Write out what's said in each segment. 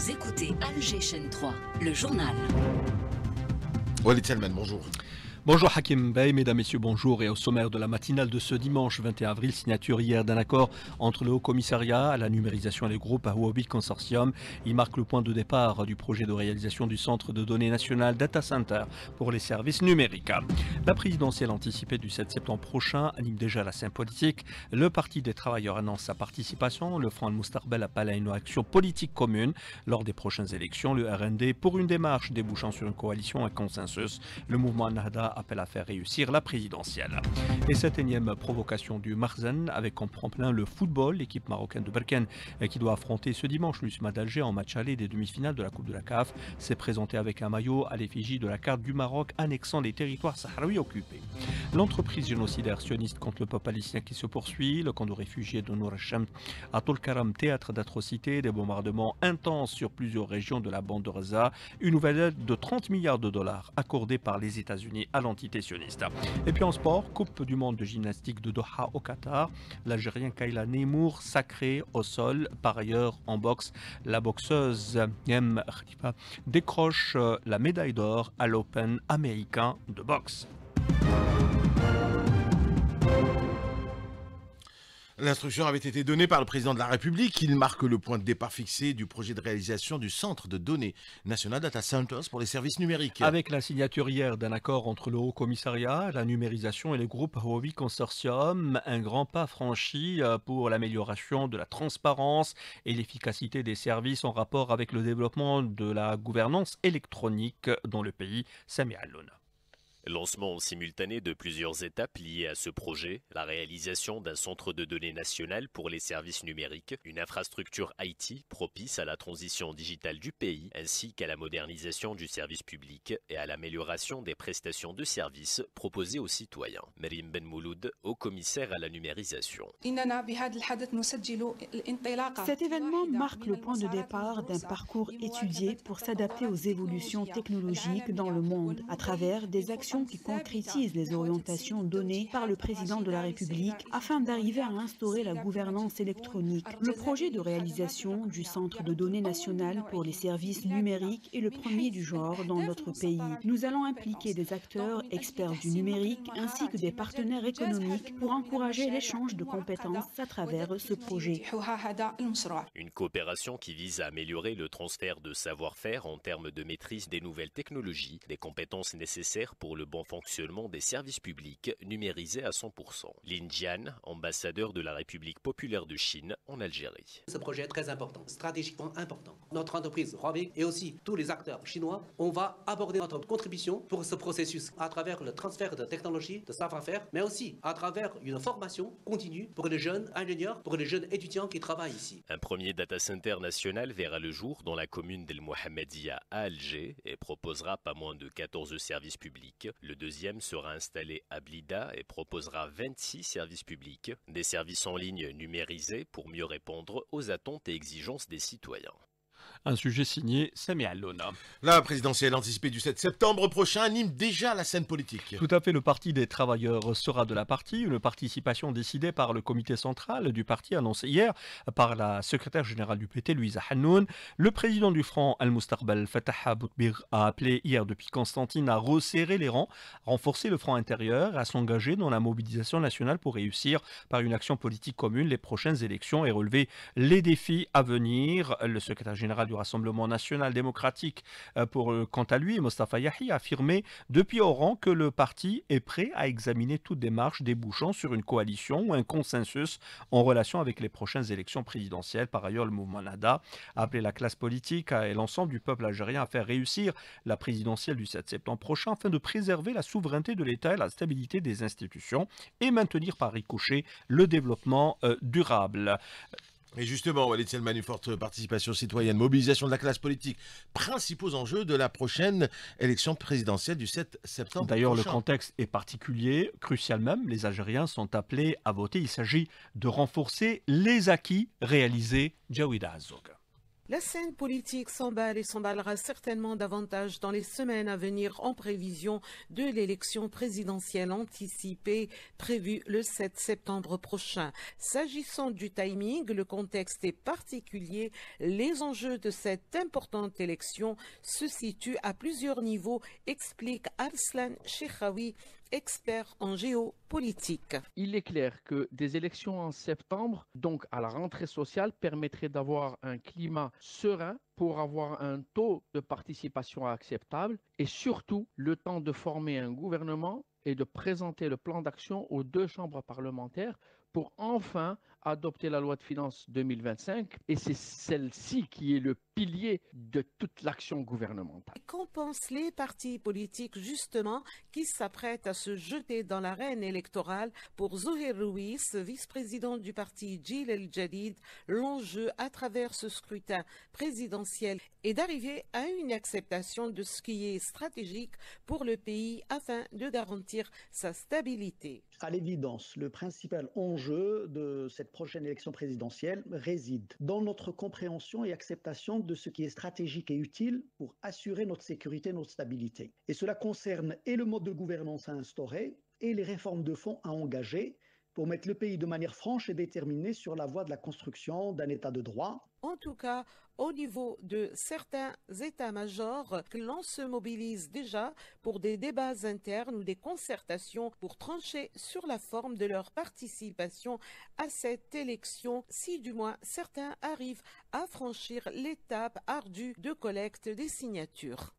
Vous écoutez Alger Chaîne 3, le journal. Walid Salman, bonjour. Bonjour Hakim Bey, mesdames, messieurs, bonjour. Et au sommaire de la matinale de ce dimanche 21 avril, signature hier d'un accord entre le Haut Commissariat à la numérisation et les groupes Huawei Consortium. Il marque le point de départ du projet de réalisation du Centre de données national Data Center pour les services numériques. La présidentielle anticipée du 7 septembre prochain anime déjà la scène politique. Le Parti des travailleurs annonce sa participation. Le Front Al-Moustarbel appelle à une action politique commune lors des prochaines élections. Le RND pour une démarche débouchant sur une coalition, un consensus. Le mouvement Nahda appelle à faire réussir la présidentielle. Et cette énième provocation du Marzen avec comme tremplin le football, l'équipe marocaine de Berkane qui doit affronter ce dimanche l'USMA d'Alger en match aller des demi-finales de la Coupe de la CAF s'est présentée avec un maillot à l'effigie de la carte du Maroc annexant les territoires sahraouis occupés. L'entreprise génocidaire sioniste contre le peuple palestinien qui se poursuit, le camp de réfugiés de Nour al-Sham à Tol-Karam, théâtre d'atrocités, des bombardements intenses sur plusieurs régions de la bande de Gaza, une nouvelle aide de 30 milliards de dollars accordée par les États-Unis à l'entité sioniste. Et puis en sport, Coupe du monde de gymnastique de Doha au Qatar, l'Algérien Kayla Nemour sacré au sol. Par ailleurs, en boxe, la boxeuse Yem Khalifa décroche la médaille d'or à l'Open américain de boxe. L'instruction avait été donnée par le président de la République. Il marque le point de départ fixé du projet de réalisation du Centre de données national Data Centers pour les services numériques. Avec la signature hier d'un accord entre le Haut Commissariat, la numérisation et les groupes Huawei Consortium, un grand pas franchi pour l'amélioration de la transparence et l'efficacité des services en rapport avec le développement de la gouvernance électronique dans le pays. Sami Allouna. Lancement simultané de plusieurs étapes liées à ce projet, la réalisation d'un centre de données national pour les services numériques, une infrastructure IT propice à la transition digitale du pays, ainsi qu'à la modernisation du service public et à l'amélioration des prestations de services proposées aux citoyens. Merim Ben Mouloud, haut commissaire à la numérisation. Cet événement marque le point de départ d'un parcours étudié pour s'adapter aux évolutions technologiques dans le monde, à travers des actions qui concrétise les orientations données par le président de la République afin d'arriver à instaurer la gouvernance électronique. Le projet de réalisation du Centre de données national pour les services numériques est le premier du genre dans notre pays. Nous allons impliquer des acteurs experts du numérique ainsi que des partenaires économiques pour encourager l'échange de compétences à travers ce projet. Une coopération qui vise à améliorer le transfert de savoir-faire en termes de maîtrise des nouvelles technologies, des compétences nécessaires pour le bon fonctionnement des services publics numérisés à 100%. Lin Jian, ambassadeur de la République populaire de Chine en Algérie. Ce projet est très important, stratégiquement important. Notre entreprise Huawei et aussi tous les acteurs chinois, on va aborder notre contribution pour ce processus à travers le transfert de technologie, de savoir-faire, mais aussi à travers une formation continue pour les jeunes ingénieurs, pour les jeunes étudiants qui travaillent ici. Un premier data center national verra le jour dans la commune d'El Mohammedia à Alger et proposera pas moins de 14 services publics. Le deuxième sera installé à Blida et proposera 26 services publics, des services en ligne numérisés pour mieux répondre aux attentes et exigences des citoyens. Un sujet signé Sami Allouna. La présidentielle anticipée du 7 septembre prochain anime déjà la scène politique. Tout à fait, le Parti des travailleurs sera de la partie. Une participation décidée par le comité central du parti annoncée hier par la secrétaire générale du PT, Louisa Hannoun. Le président du Front Al-Moustarbel, Fatah Boutbir, a appelé hier depuis Constantine à resserrer les rangs, à renforcer le front intérieur et à s'engager dans la mobilisation nationale pour réussir par une action politique commune les prochaines élections et relever les défis à venir. Le secrétaire général du Rassemblement national démocratique, quant à lui, Mostafa Yahi, a affirmé depuis Oran que le parti est prêt à examiner toute démarche débouchant sur une coalition ou un consensus en relation avec les prochaines élections présidentielles. Par ailleurs, le mouvement Nahda a appelé la classe politique et l'ensemble du peuple algérien à faire réussir la présidentielle du 7 septembre prochain afin de préserver la souveraineté de l'État et la stabilité des institutions et maintenir par ricochet le développement durable. Et justement, Walid Salman, une forte participation citoyenne, mobilisation de la classe politique, principaux enjeux de la prochaine élection présidentielle du 7 septembre. D'ailleurs, le contexte est particulier, crucial même. Les Algériens sont appelés à voter. Il s'agit de renforcer les acquis réalisés. Jawida Azzoug. La scène politique s'emballe et s'emballera certainement davantage dans les semaines à venir en prévision de l'élection présidentielle anticipée prévue le 7 septembre prochain. S'agissant du timing, le contexte est particulier. Les enjeux de cette importante élection se situent à plusieurs niveaux, explique Arslan Cheikhaoui, expert en géopolitique. Il est clair que des élections en septembre, donc à la rentrée sociale, permettraient d'avoir un climat serein pour avoir un taux de participation acceptable et surtout le temps de former un gouvernement et de présenter le plan d'action aux deux chambres parlementaires pour enfin adopter la loi de finances 2025 et c'est celle-ci qui est le pilier de toute l'action gouvernementale. Qu'en pensent les partis politiques justement qui s'apprêtent à se jeter dans l'arène électorale? Pour Zohir Ruiz, vice-président du parti Jil El Jadid, l'enjeu à travers ce scrutin présidentiel est d'arriver à une acceptation de ce qui est stratégique pour le pays afin de garantir sa stabilité. À l'évidence, le principal enjeu de cette prochaine élection présidentielle réside dans notre compréhension et acceptation de ce qui est stratégique et utile pour assurer notre sécurité et notre stabilité. Et cela concerne et le mode de gouvernance à instaurer et les réformes de fond à engager pour mettre le pays de manière franche et déterminée sur la voie de la construction d'un État de droit. En tout cas, au niveau de certains états-majors, que l'on se mobilise déjà pour des débats internes ou des concertations pour trancher sur la forme de leur participation à cette élection, si du moins certains arrivent à franchir l'étape ardue de collecte des signatures.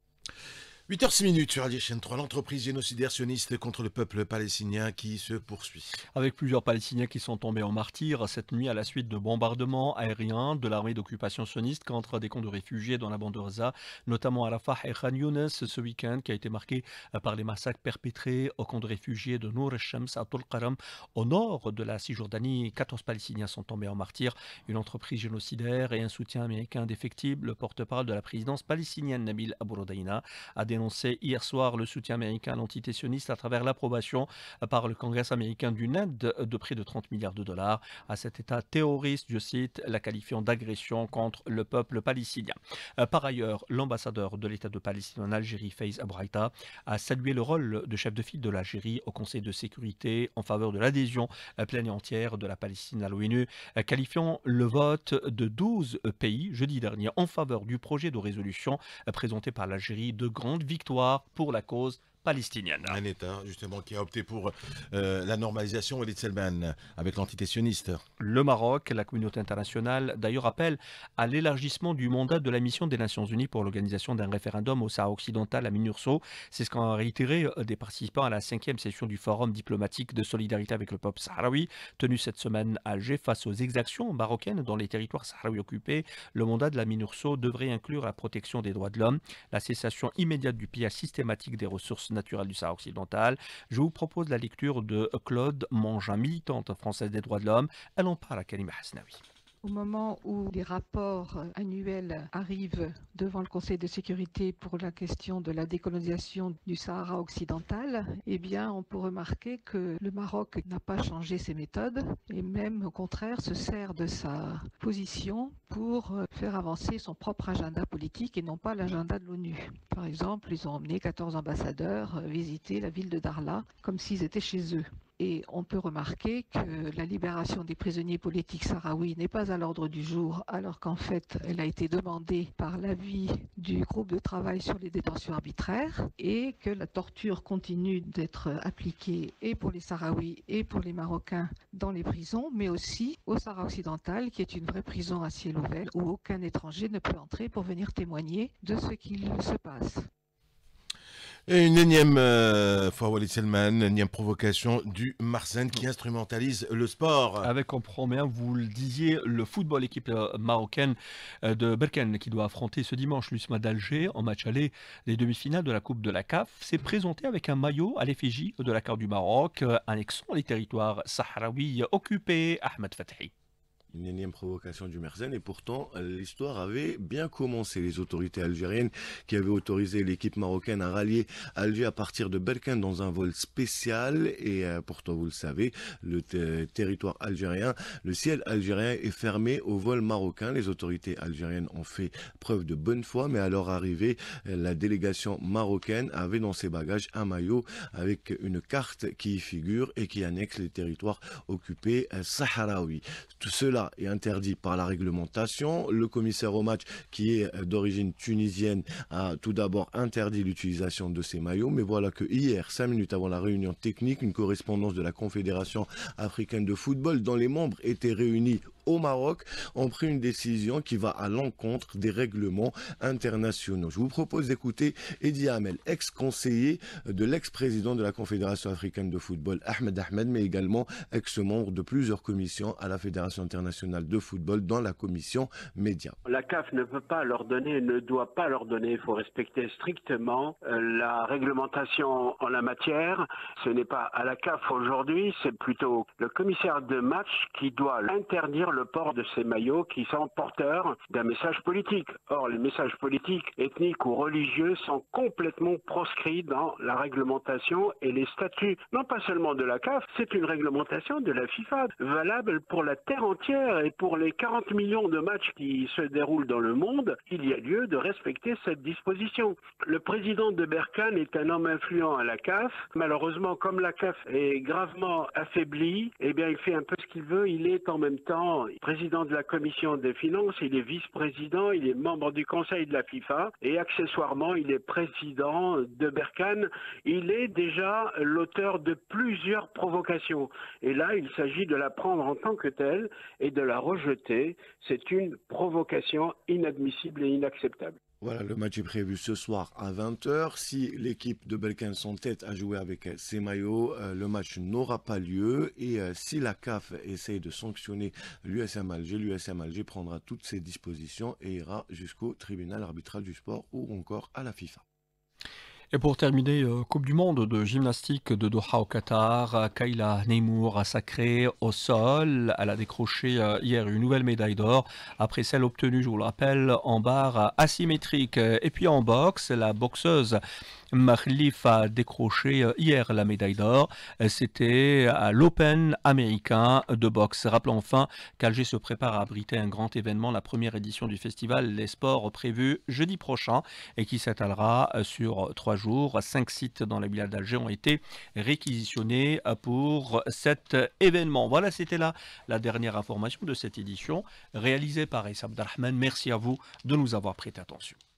8h06 sur Radio Chaîne 3, l'entreprise génocidaire sioniste contre le peuple palestinien qui se poursuit. Avec plusieurs Palestiniens qui sont tombés en martyrs cette nuit à la suite de bombardements aériens de l'armée d'occupation sioniste contre des camps de réfugiés dans la bande de Gaza, notamment à Rafah et Khan Younes ce week-end, qui a été marqué par les massacres perpétrés au camp de réfugiés de Nour el-Shams à Tulqaram, au nord de la Cisjordanie. 14 Palestiniens sont tombés en martyrs. Une entreprise génocidaire et un soutien américain indéfectible. Le porte-parole de la présidence palestinienne, Nabil Abu Rodaina, a dénoncé hier soir le soutien américain à l'entité sioniste à travers l'approbation par le Congrès américain d'une aide de près de 30 milliards de dollars à cet État terroriste, je cite, la qualifiant d'agression contre le peuple palestinien. Par ailleurs, l'ambassadeur de l'État de Palestine en Algérie, Faiz Abraïta, a salué le rôle de chef de file de l'Algérie au Conseil de sécurité en faveur de l'adhésion pleine et entière de la Palestine à l'ONU, qualifiant le vote de 12 pays jeudi dernier en faveur du projet de résolution présenté par l'Algérie de grande victoire pour la cause palestinienne. Un État, justement, qui a opté pour la normalisation, Walid Selman, avec l'entité sioniste. Le Maroc, la communauté internationale, d'ailleurs, appelle à l'élargissement du mandat de la mission des Nations Unies pour l'organisation d'un référendum au Sahara occidental à Minurso. C'est ce qu'ont réitéré des participants à la 5e session du Forum diplomatique de solidarité avec le peuple sahraoui, tenu cette semaine à Alger face aux exactions marocaines dans les territoires sahraouis occupés. Le mandat de la Minurso devrait inclure la protection des droits de l'homme, la cessation immédiate du pillage systématique des ressources naturelle du Sahara occidental. Je vous propose la lecture de Claude Mangin, militante française des droits de l'homme. Elle en parle à Karima Hasnaoui. Au moment où les rapports annuels arrivent devant le Conseil de sécurité pour la question de la décolonisation du Sahara occidental, eh bien, on peut remarquer que le Maroc n'a pas changé ses méthodes et même au contraire se sert de sa position pour faire avancer son propre agenda politique et non pas l'agenda de l'ONU. Par exemple, ils ont emmené 14 ambassadeurs visiter la ville de Darla comme s'ils étaient chez eux. Et on peut remarquer que la libération des prisonniers politiques sahraouis n'est pas à l'ordre du jour, alors qu'en fait, elle a été demandée par l'avis du groupe de travail sur les détentions arbitraires et que la torture continue d'être appliquée et pour les Sahraouis et pour les Marocains dans les prisons, mais aussi au Sahara occidental, qui est une vraie prison à ciel ouvert où aucun étranger ne peut entrer pour venir témoigner de ce qu'il se passe. Et une énième fois, Walid Selman, une énième provocation du Marsen qui instrumentalise le sport. Avec en premier, vous le disiez, le football, équipe marocaine de Berkane qui doit affronter ce dimanche l'USMA d'Alger en match aller des demi-finales de la Coupe de la CAF, s'est présenté avec un maillot à l'effigie de la carte du Maroc, annexant les territoires sahraouis occupés. Ahmed Fathi. Une énième provocation du Merzen, et pourtant l'histoire avait bien commencé. Les autorités algériennes qui avaient autorisé l'équipe marocaine à rallier Alger à partir de Berkane dans un vol spécial, et pourtant vous le savez, le territoire algérien, le ciel algérien est fermé au vol marocain. Les autorités algériennes ont fait preuve de bonne foi, mais à leur arrivée, la délégation marocaine avait dans ses bagages un maillot avec une carte qui y figure et qui annexe les territoires occupés sahraouis. Tout cela est interdit par la réglementation. Le commissaire au match, qui est d'origine tunisienne, a tout d'abord interdit l'utilisation de ces maillots. Mais voilà que hier, 5 minutes avant la réunion technique, une correspondance de la Confédération africaine de football, dont les membres étaient réunis au Maroc, ont pris une décision qui va à l'encontre des règlements internationaux. Je vous propose d'écouter Edi Hamel, ex-conseiller de l'ex-président de la Confédération africaine de football, Ahmed, mais également ex-membre de plusieurs commissions à la Fédération internationale de football, dans la commission médias. La CAF ne peut pas leur donner, ne doit pas leur donner, il faut respecter strictement la réglementation en la matière. Ce n'est pas à la CAF aujourd'hui, c'est plutôt le commissaire de match qui doit interdire le port de ces maillots qui sont porteurs d'un message politique. Or, les messages politiques, ethniques ou religieux sont complètement proscrits dans la réglementation et les statuts, non pas seulement de la CAF, c'est une réglementation de la FIFA, valable pour la terre entière et pour les 40 millions de matchs qui se déroulent dans le monde. Il y a lieu de respecter cette disposition. Le président de Berkane est un homme influent à la CAF. Malheureusement, comme la CAF est gravement affaiblie, eh bien, il fait un peu ce qu'il veut. Il est en même temps président de la commission des finances, il est vice-président, il est membre du conseil de la FIFA et accessoirement il est président de Berkane. Il est déjà l'auteur de plusieurs provocations et là il s'agit de la prendre en tant que telle et de la rejeter. C'est une provocation inadmissible et inacceptable. Voilà, le match est prévu ce soir à 20h. Si l'équipe de Berkane s'entête à jouer avec ses maillots, le match n'aura pas lieu. Et si la CAF essaye de sanctionner l'USM Alger prendra toutes ses dispositions et ira jusqu'au tribunal arbitral du sport ou encore à la FIFA. Et pour terminer, Coupe du Monde de gymnastique de Doha au Qatar, Kayla Neimour a sacré au sol. Elle a décroché hier une nouvelle médaille d'or après celle obtenue, je vous le rappelle, en barre asymétrique. Et puis en boxe, la boxeuse Mahlif a décroché hier la médaille d'or. C'était à l'Open américain de boxe. Rappelons enfin qu'Alger se prépare à abriter un grand événement, la première édition du festival Les Sports prévu jeudi prochain et qui s'étalera sur 3 jours. 5 sites dans la ville d'Alger ont été réquisitionnés pour cet événement. Voilà, c'était là la dernière information de cette édition réalisée par Issa Abdelrahman. Merci à vous de nous avoir prêté attention.